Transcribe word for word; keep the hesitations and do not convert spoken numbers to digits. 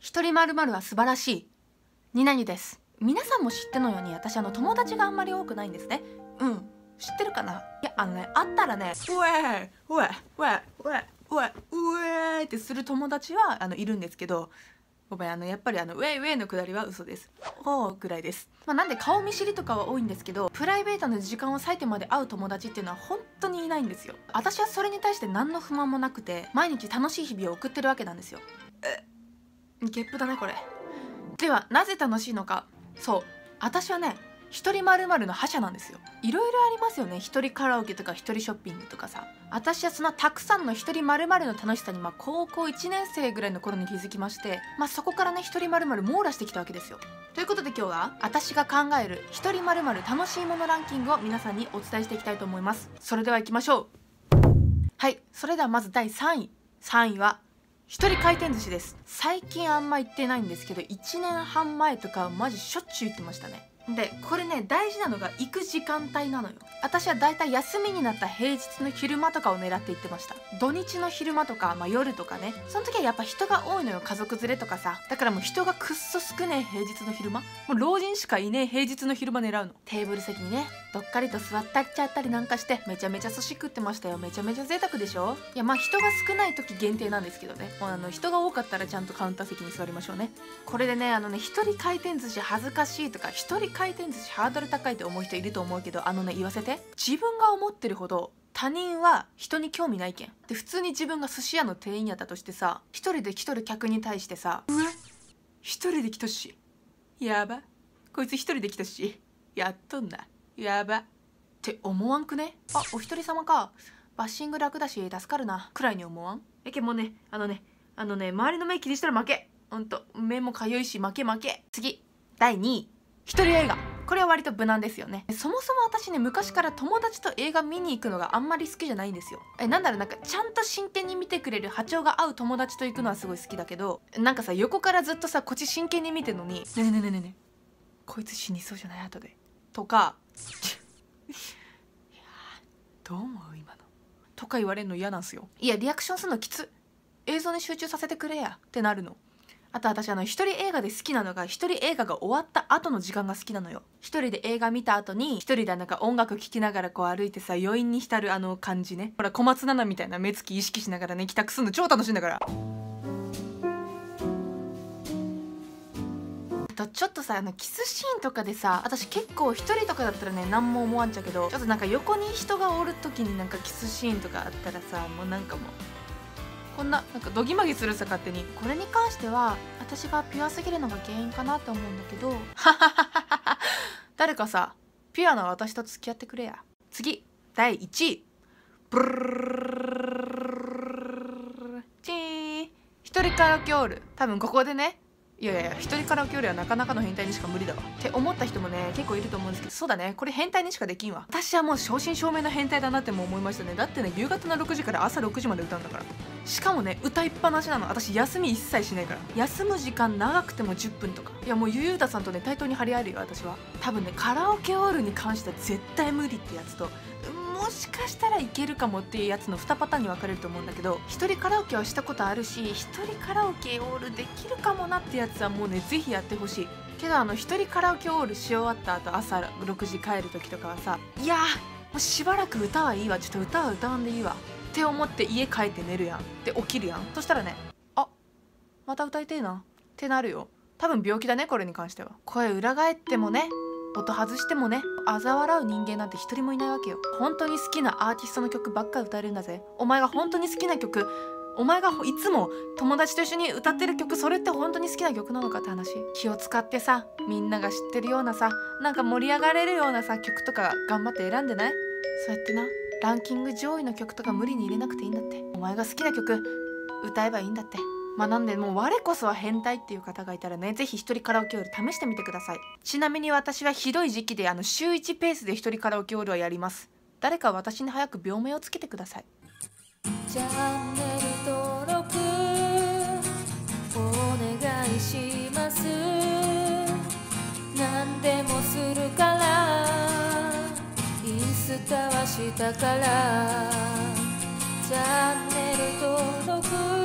一人まるまるは素晴らしい。になにです。皆さんも知ってのように私あの友達があんまり多くないんですね。うん、知ってるかな。いやあのね、あったらね、うえーうえうえうえうえうえってする友達はあのいるんですけど、ごめん、あのやっぱりあのウェイウェイのくだりは嘘です。おーぐらいです。まあ、なんで顔見知りとかは多いんですけど、プライベートの時間を割いてまで会う友達っていうのは本当にいないんですよ。私はそれに対して何の不満もなくて、毎日楽しい日々を送ってるわけなんですよ。えゲップだねこれ。ではなぜ楽しいのか。そう、私はね、一人まるまるの覇者なんですよ。いろいろありますよね。一人カラオケとか一人ショッピングとかさ。私はそのたくさんの一人まるまるの楽しさに、まあ高校いちねん生ぐらいの頃に気づきまして、まあそこからね一人まるまる網羅してきたわけですよ。ということで今日は私が考える一人まるまる楽しいものランキングを皆さんにお伝えしていきたいと思います。それでは行きましょう。はい、それではまずだいさんい。さんいは一人回転寿司です。最近あんま行ってないんですけど、いちねんはん前とかはマジしょっちゅう行ってましたね。でこれね、大事なのが行く時間帯なのよ。私はだいたい休みになった平日の昼間とかを狙って行ってました。土日の昼間とか、まあ、夜とかね、その時はやっぱ人が多いのよ。家族連れとかさ。だからもう人がくっそ少ねえ平日の昼間、もう老人しかいねえ平日の昼間狙うの。テーブル席にねどっかりと座ったりちゃったりなんかしてめちゃめちゃ寿司食ってましたよ。めちゃめちゃ贅沢でしょ。いやまあ人が少ない時限定なんですけどね、もうあの人が多かったらちゃんとカウンター席に座りましょうね。これでね、あのね、一人回転寿司恥ずかしいとか、一人回転寿司ハードル高いって思う人いると思うけど、あのね、言わせて、自分が思ってるほど他人は人に興味ないけん。で普通に自分が寿司屋の店員やったとしてさ、一人で来とる客に対してさ、うわ一人で来としやば、こいつ一人で来たしやっとんなやばって思わんくね。あ、お一人様か、バッシング楽だし助かるなくらいに思わん。えけもうね、あのねあのね周りの目気にしたら負け。ほんと目もかゆいし負け負け。次だいにい、一人映画。これは割と無難ですよね。そもそも私ね、昔から友達と映画見に行くのがあんまり好きじゃないんですよ。えなんだろう、なんかちゃんと真剣に見てくれる波長が合う友達と行くのはすごい好きだけど、なんかさ横からずっとさこっち真剣に見てんのに、ねえねえねえねえねえこいつ死にそうじゃない後でとかいやどう思う今のとか言われるの嫌なんすよ。いやリアクションするのきつ、映像に集中させてくれやってなるの。あと私あの一人映画で好きなのが、一人映画が終わった後の時間が好きなのよ。一人で映画見た後に一人でなんか音楽聴きながらこう歩いてさ、余韻に浸るあの感じね。ほら小松菜奈みたいな目つき意識しながらね帰宅するの超楽しいんだから。あとちょっとさ、あのキスシーンとかでさ、私結構一人とかだったらね何も思わんちゃうけど、ちょっとなんか横に人がおる時になんかキスシーンとかあったらさ、もうなんかもうこんななんかドギマギするさ勝手に。これに関しては私がピュアすぎるのが原因かなと思うんだけど誰かさピュアな私と付き合ってくれや。次だいいちい、ブルルチーン、一人カラオケオール。多分ここでね、いやいや一人カラオケよりはなかなかの変態にしか無理だわって思った人もね結構いると思うんですけど、そうだね、これ変態にしかできんわ。私はもう正真正銘の変態だなっても思いましたね。だってね夕方のろくじから朝ろくじまで歌うんだから。しかもね歌いっぱなしなの。私休み一切しないから。休む時間長くてもじゅっぷんとか。いやもうゆゆうたさんとね対等に張り合えるよ私は。多分ねカラオケオールに関しては絶対無理ってやつと、もしかしたらいけるかもっていうやつのにパターンに分かれると思うんだけど、一人カラオケはしたことあるし一人カラオケオールできるかもなってやつはもうねぜひやってほしいけど、あの一人カラオケオールし終わった後朝ろくじ帰る時とかはさ、いやーもうしばらく歌はいいわ、ちょっと歌は歌わんでいいわって思って家帰って寝るやん。で起きるやん。そしたらね、あまた歌いてえなってなるよ。多分病気だねこれに関しては。声裏返ってもね音外してもね嘲笑う人間なんて一人もいないわけよ。本当に好きなアーティストの曲ばっか歌えるんだぜ。お前が本当に好きな曲、お前がいつも友達と一緒に歌ってる曲、それって本当に好きな曲なのかって話。気を使ってさみんなが知ってるようなさ、なんか盛り上がれるようなさ曲とか頑張って選んでない？そうやってなランキング上位の曲とか無理に入れなくていいんだって。お前が好きな曲歌えばいいんだって。まあなんでもう我こそは変態っていう方がいたらね、ぜひ一人カラオケオール試してみてください。ちなみに私はひどい時期であの週いちペースで一人カラオケオールはやります。誰か私に早く病名をつけてください。 チャンネル登録お願いします。何でもするからインスタはしたからチャンネル登録